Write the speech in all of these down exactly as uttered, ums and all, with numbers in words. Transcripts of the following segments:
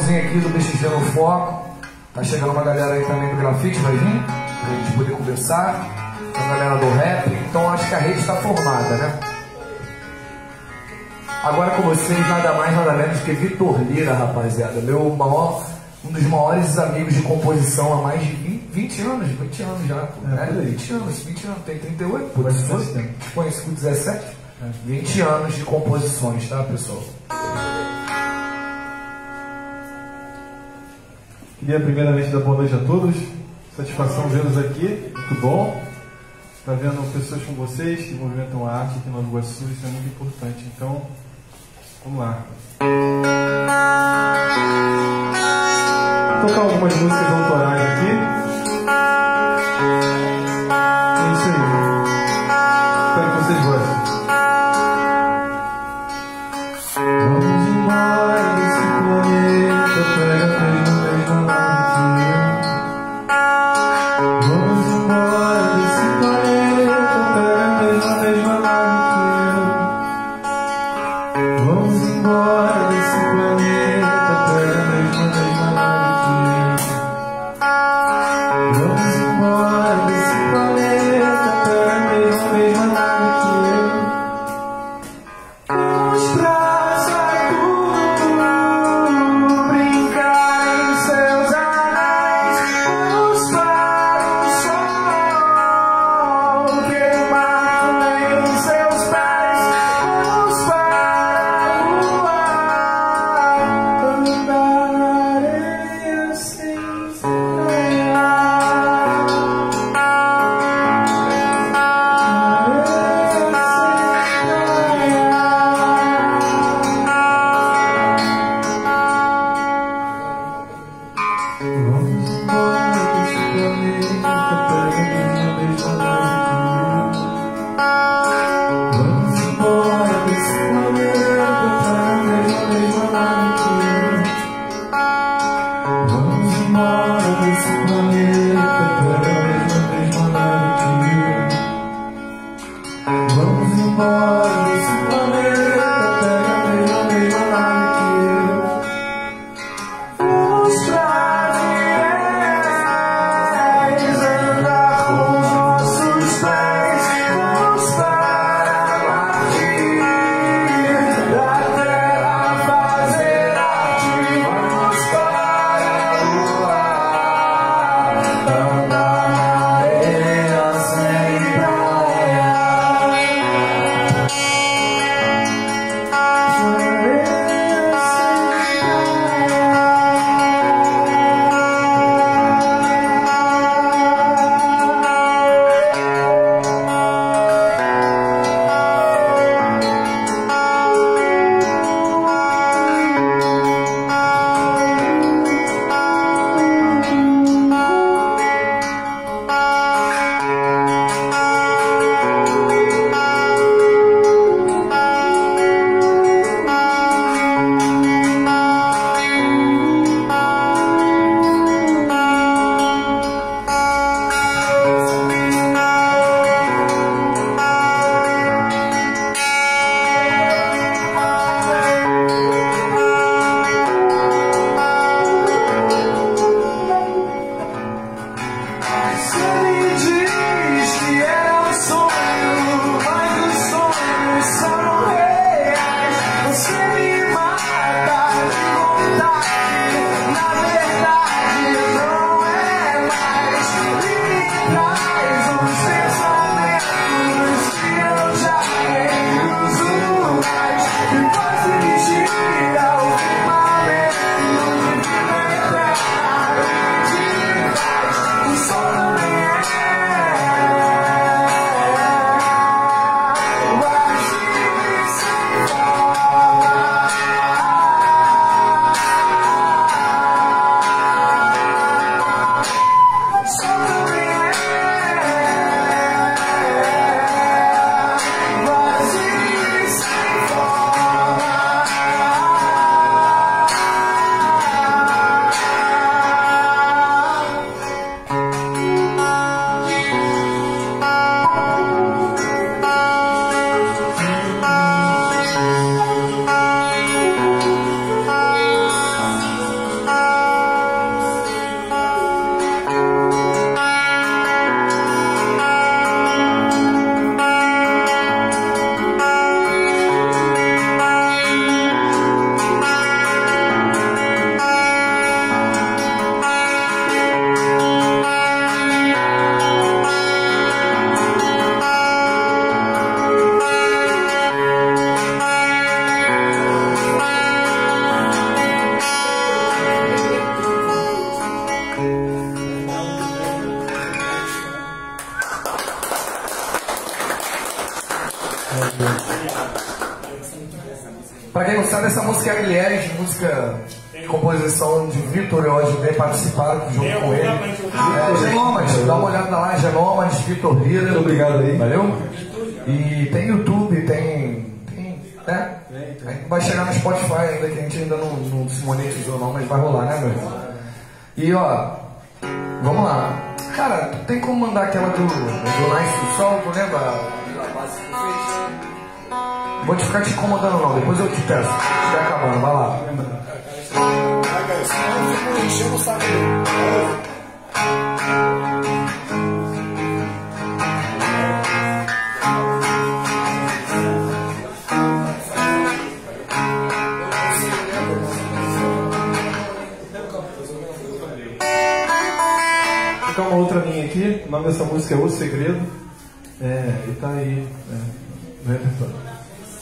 finalzinho aqui do B X G no Foco. Tá chegando uma galera aí também do grafite, vai vir, pra gente poder conversar. A galera do rap, então acho que a rede está formada, né? Agora com vocês, nada mais, nada menos que Vitor Lira, rapaziada. Meu maior, um dos maiores amigos de composição há mais de vinte anos, vinte anos já, pô. É, é, vinte anos, vinte anos, tem trinta e oito, pô. Te conheci com dezessete, é. vinte anos de composições, tá, pessoal? Queria primeiramente dar boa noite a todos. Satisfação vê-los aqui, muito bom. Está vendo pessoas como vocês que movimentam a arte aqui em Nova Iguaçu, isso é muito importante. Então, vamos lá. Vou tocar algumas músicas autorais aqui. É isso aí. Espero que vocês gostem. Vamos embora desse planeta, pega a mesma, mesma lado que eu. Vamos embora desse planeta, pega a mesma, mesma lado que eu. Vamos embora desse planeta, pega a mesma, mesma lado que eu. Vamos embora desse planeta, pega a mesma, mesma lado que eu. Vamos pra Andar essa música é Guilherme, música de composição de Vitor, eu ajudei a participar junto com ele. É, Genômades, dá uma olhada lá, Genômades, Vitor Lira. Muito obrigado aí. Valeu? E tem YouTube, tem. tem né? A gente vai chegar no Spotify ainda, que a gente ainda não, não se monetizou não, mas vai rolar, né, meu irmão? E ó, vamos lá. Cara, tem como mandar aquela do, do Nice Sol, tu lembra? Vou te ficar te incomodando não, depois eu te peço. Estiver acabando, vai lá. Vou tocar uma outra linha aqui, o nome dessa música é O Segredo, é, e tá aí é, no repertório.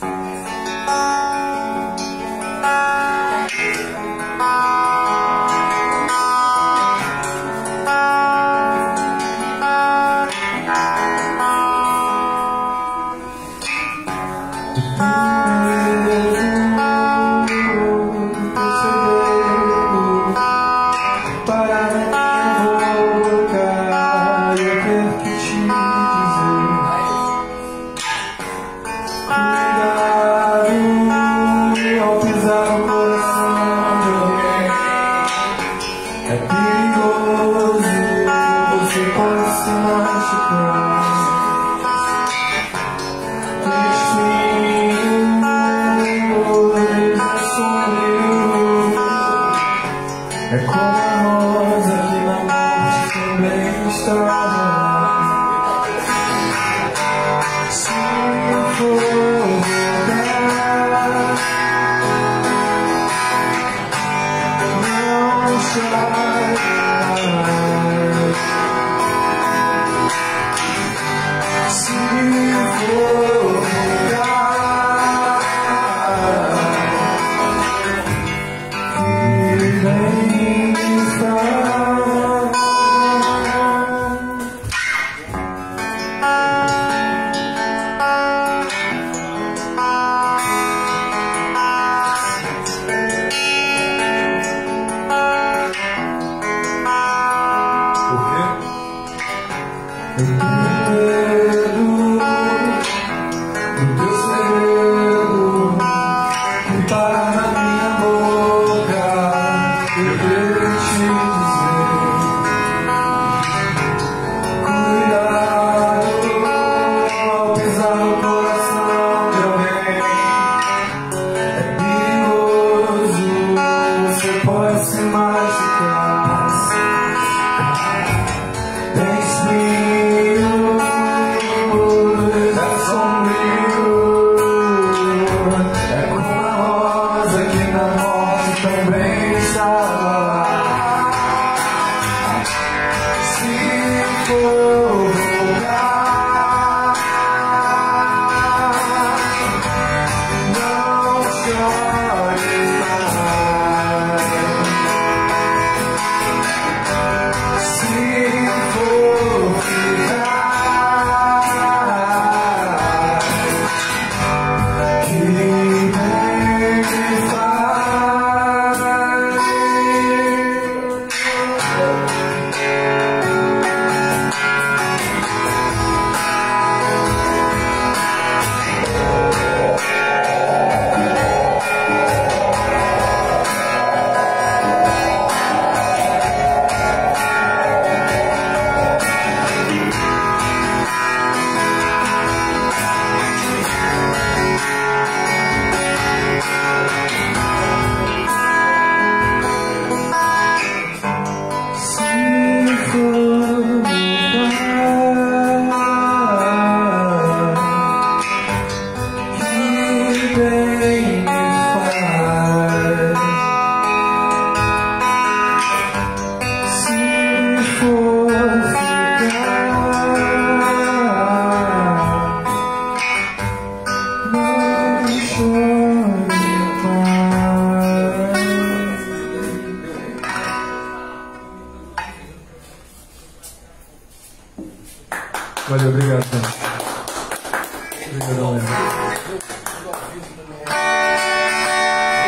Valeu, obrigado. Obrigadão,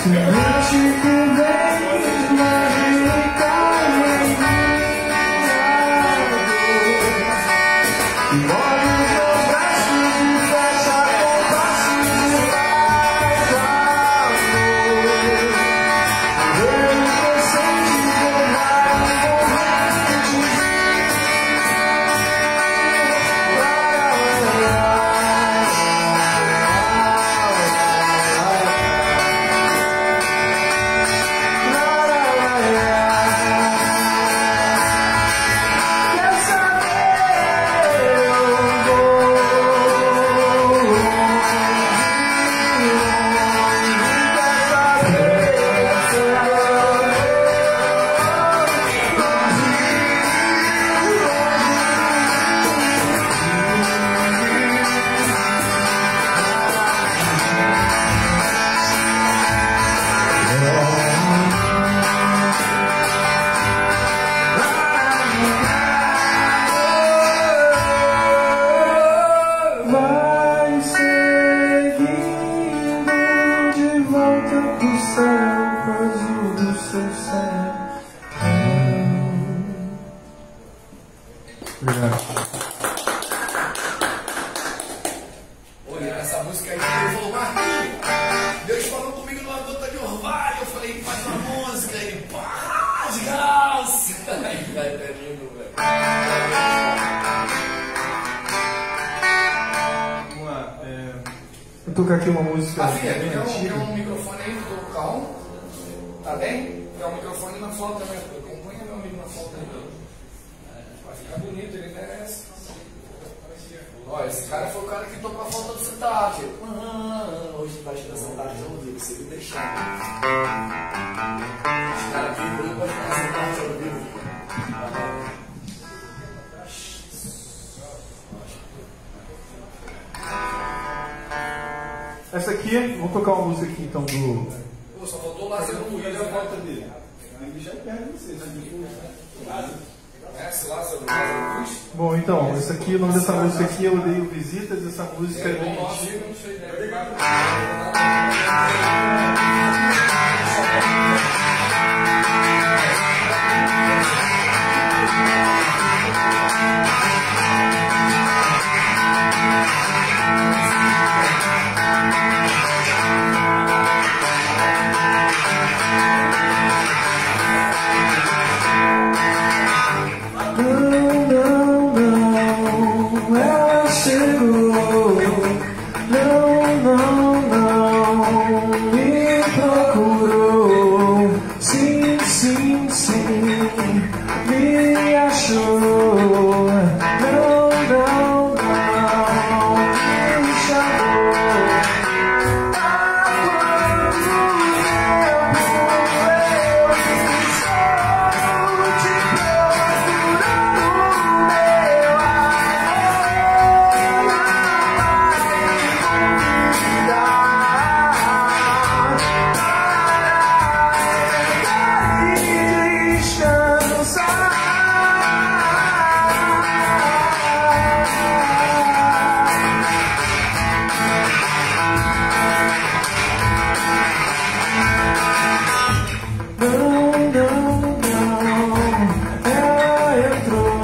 Semente que vem de uma vida em mim, move os meus braços e fecha compassos de paz, amor. Eu inocente do mar envolvente. Vai seguindo de volta pro céu, pro azul do seu céu. Obrigado. Olha, essa música aí, ele falou, Marquinhos, Deus falou comigo numa gota de orvalho. Eu falei, faz uma música aí, pá, de graça. É lindo, velho. Vamos lá. É... Vou tocar aqui uma música. Ah, filha, bem tem um, antiga. tem um microfone aí, vou colocar um. Tá bem? Tem um microfone na flauta, né? Acompanha meu amigo na flauta aí. Vai ficar bonito, ele merece. Olha, esse cara foi o cara que tocou a flauta do Cidade. Ah, hoje vai tirar essa tarde ao vivo, se ele deixar. Esse cara aqui veio pra tirar essa tarde ao vivo. Essa aqui, vamos tocar uma música aqui então do. Pô, só faltou o Lázaro Luiz. Cadê a foto dele? Tem que deixar perto de vocês, É, esse Lázaro Luiz. Bom, então, essa aqui, o nome dessa música aqui, Eu Odeio Visitas, essa música é bem Nossa, antiga. eu não sei ideia. Não, não, não, ela chegou. Não, não, não, me procurou. Sim, sim, sim, me achou. Não, não, não, me chamou. Há quanto tempo eu estou te procurando, meu amor, e descansar. Não, não, não, ela entrou.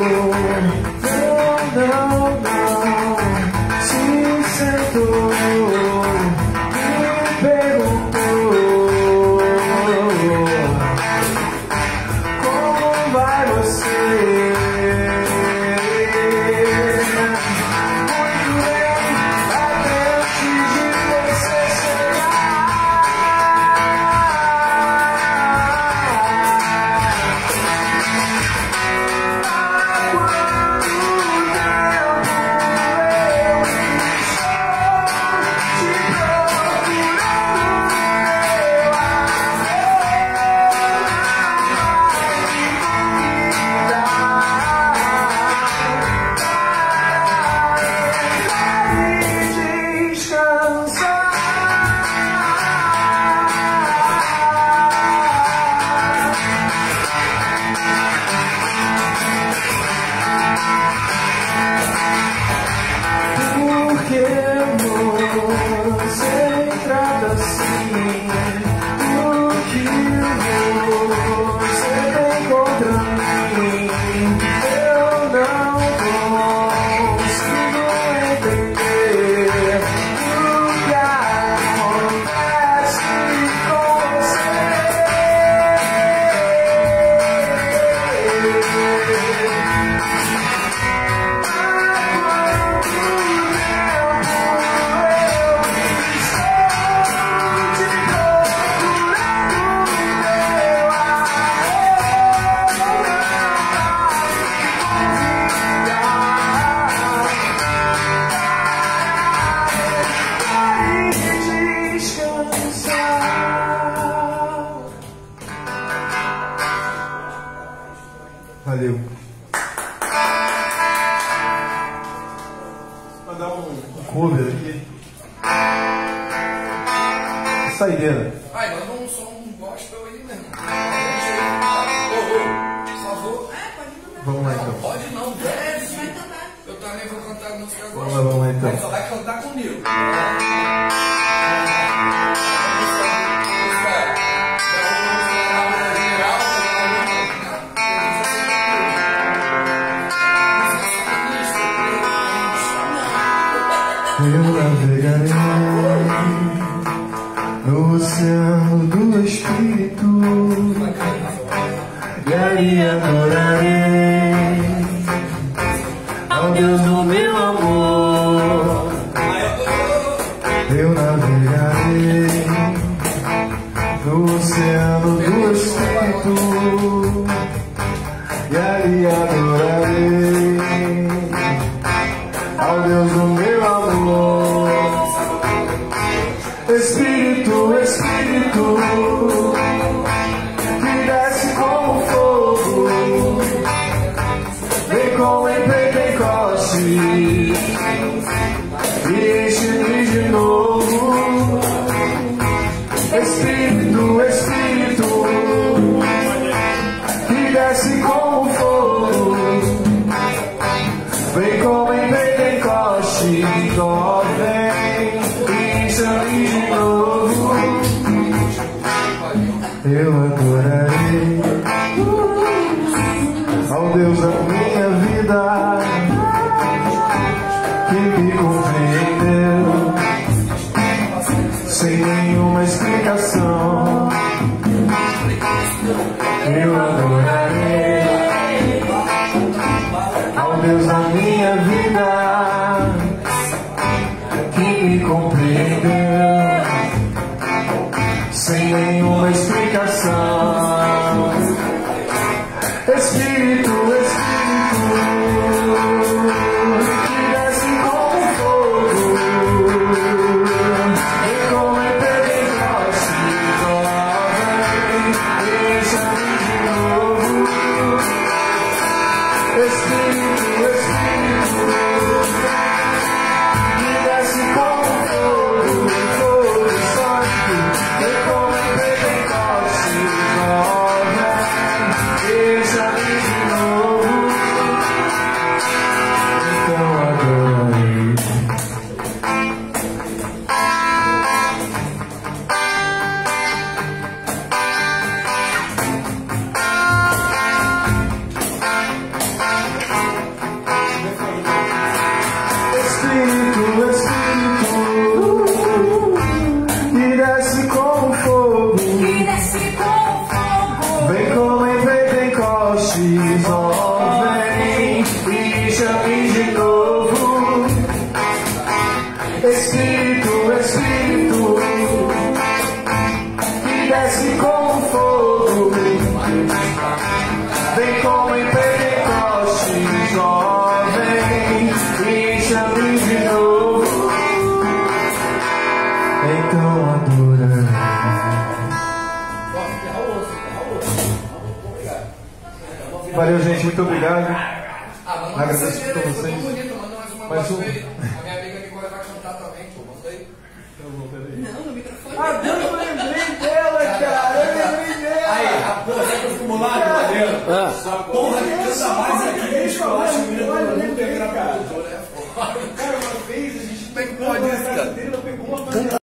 Não, não, não, se sentou, me perguntou como vai você. Muito bem, até antes de você chegar. Há quanto tempo eu estou cover aqui. Saideira. Ai, manda um som gospel aí, meu irmão. Ô, ô, por favor. Vamos lá então. Pode não, deve. Eu também vou cantar música gospel. Vamos lá, vamos lá então. Só vai cantar comigo. Eu navegarei no oceano do Espírito e aí adorarei ao Deus do meu amor. Eu navegarei no oceano do Espírito e aí adorarei ao Deus do meu amor. Espírito, Espírito, que desce como fogo, vem como em Pentecoste e enche-me de novo. Espírito, Espírito, que desce como fogo, vem como em Pentecoste, ó, vem e enche-me de novo. Eu adorarei ao Deus da minha vida, que me compreendeu sem nenhuma explicação. Eu adorarei ao Deus da minha vida, que me compreendeu sem nenhuma explicação. Espírito, Espírito, que desce como fogo, vem como em Pentecoste, vem, enche-me de novo. Espírito, Espírito, que desce como fogo, fogo santo, vem como em Pentecoste, vem, enche-me de novo. Então adorarei. Espírito, Espírito, que desce como fogo, vem como em Pentecostes, ó, vem e enche-me de novo. Espírito, Espírito, que desce como fogo, vem como em Pentecostes, ó, vem e enche-me de novo. Então adorarei. Valeu, gente, muito obrigado. Agradeço por vocês. Mais um. A minha amiga Nicole vai cantar também, pô. Manda aí. Não, no microfone. Ah, Deus, eu lembrei dela, cara. Eu lembrei dela. Aí, a porra, sabe o formulário, Madeira? Essa porra que canta mais aqui, bicho, eu acho que